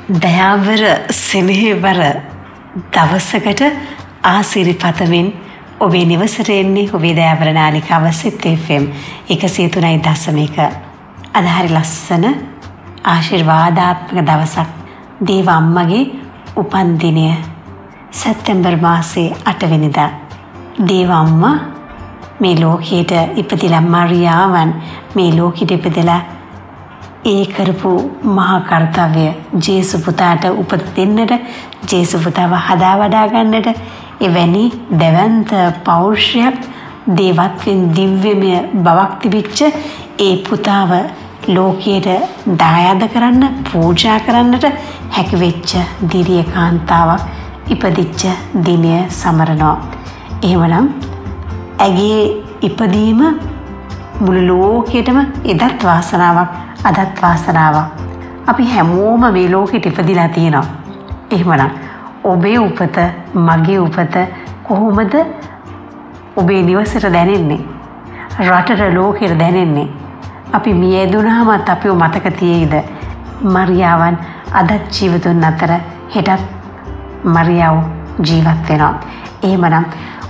දයාවර සෙනෙහවර දවසකට ආසිරි පතමින් ඔබේ නිවසට එන්නේ ඔබේ දයාවර නාලිකාව සිත් FM 103.1. අද හරි ලස්සන ආශිර්වාදාත්මක දවසක්. දේව අම්මගේ උපන්දිනය සැප්තැම්බර් මාසයේ 8 වෙනිදා. දේව අම්මා මේ ලෝකයට ඉපදිලා මරියාවන් මේ ලෝකෙට ඉපදලා ඒ කරපු මහා කර්තව්‍ය ජේසු පුතාට උපත දෙන්නට, ජේසු පුතාව හදා වඩා ගන්නට එවැනි දැවැන්ත පෞරුෂයක් දේවත්වෙන් දිව්‍යමය බවක් තිබිච්ච ඒ පුතාව ලෝකයට දායාද කරන්න, පූජා කරන්නට හැකිවෙච්ච දිරිය කාන්තාවක් ඉපදිච්ච දිනය සමරනවා. එහෙමනම් ඇගේ ඉපදීම මුළු ලෝකෙටම එදත් වාසනාවක්, අදත් වාසනාවක්. අපි හැමෝම මේ ලෝකෙට ඉපදිලා තියෙනවා. එහෙමනම් ඔබේ උපත, මගේ උපත කොහොමද ඔබේ නිවසට දැනෙන්නේ? රටට, ලෝකෙට දැනෙන්නේ? අපි මිය දුනහමත් අපිව මතක තියෙයිද? මරියාවන් අදත් ජීවතුන් අතර හෙටත් මරියාව ජීවත් වෙනවා. එහෙමනම්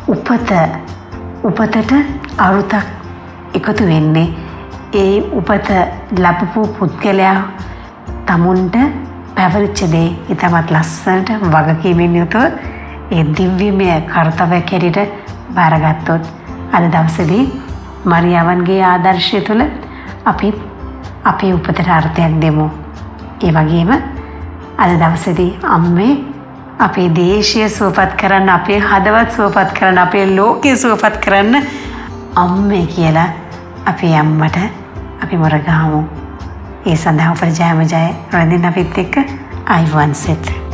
උපතට අරුතක් එකතු වෙන්නේ ඒ උපත ලැබපු පුද්ගලයා තමුන්ට පැවරිච්ච දේ ඉතාමත් ලස්සනට වගකීමෙන් යුතුව ඒ දිව්‍යමය කර්තව්‍යයක් හැටියට බාරගත්තොත් අද දවසේදී මරියාවන්ගේ ආදර්ශය තුළ අපි අපේ උපතට අර්ථයක් දෙමු. ඒ වගේම අද දවසේදී අම්මේ අපේ දේශය සුවපත් කරන්න, අපේ හදවත් සුවපත් කරන්න, අපේ ලෝකය සුවපත් කරන්න අම්මේ කියලා අපේ අම්මට අපි මොරගහමු. ඒ සඳහා උපරජයම ජය රැඳෙන්න අපිත් එක්ක ආයුබෝවන් සෙත්.